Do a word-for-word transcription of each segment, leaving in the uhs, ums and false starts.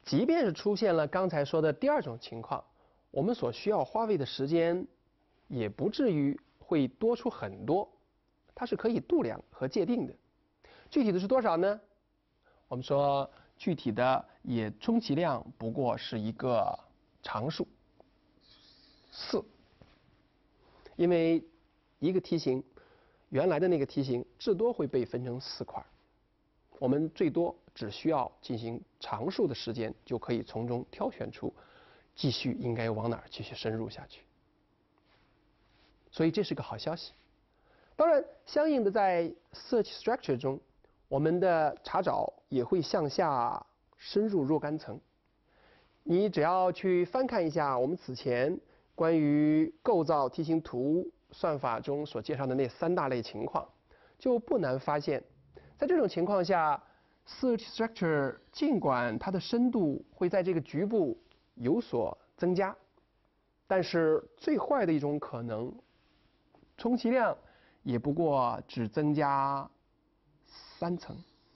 即便是出现了刚才说的第二种情况，我们所需要花费的时间也不至于会多出很多，它是可以度量和界定的。具体的是多少呢？我们说具体的也充其量不过是一个常数四，因为一个梯形原来的那个梯形至多会被分成四块，我们最多只需要进行常数的时间，就可以从中挑选出继续应该往哪儿继续深入下去。所以这是个好消息。当然，相应的在 search structure 中，我们的查找也会向下深入若干层。你只要去翻看一下我们此前关于构造梯形图算法中所介绍的那三大类情况，就不难发现，在这种情况下 ，search structure 尽管它的深度会在这个局部有所增加，但是最坏的一种可能，充其量也不过只增加三层，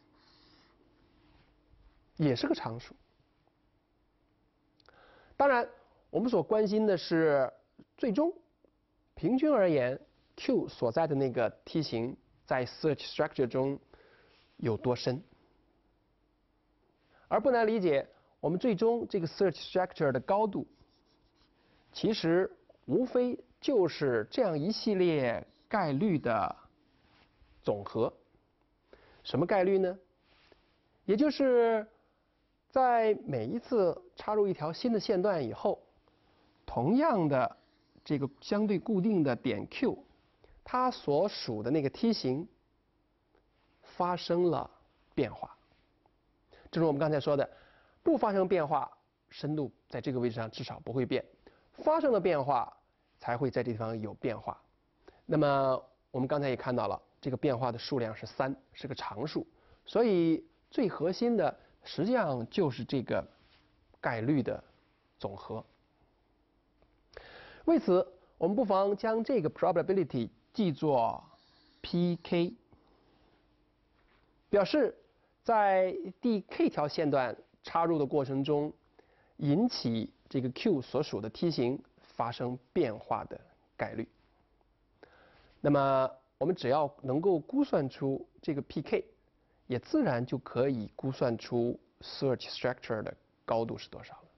也是个常数。当然，我们所关心的是最终平均而言 Q 所在的那个梯形在 search structure 中有多深，而不难理解，我们最终这个 search structure 的高度，其实无非就是这样一系列概率的总和。什么概率呢？也就是在每一次插入一条新的线段以后，同样的这个相对固定的点 Q， 它所属的那个梯形发生了变化。正如我们刚才说的，不发生变化，深度在这个位置上至少不会变；发生了变化，才会在这地方有变化。那么我们刚才也看到了，这个变化的数量是三，是个常数，所以最核心的实际上就是这个概率的总和。为此，我们不妨将这个 probability 记作 P K， 表示在第 k 条线段插入的过程中，引起这个 Q 所属的梯形发生变化的概率。那么我们只要能够估算出这个 P K， 也自然就可以估算出 search structure 的高度是多少了。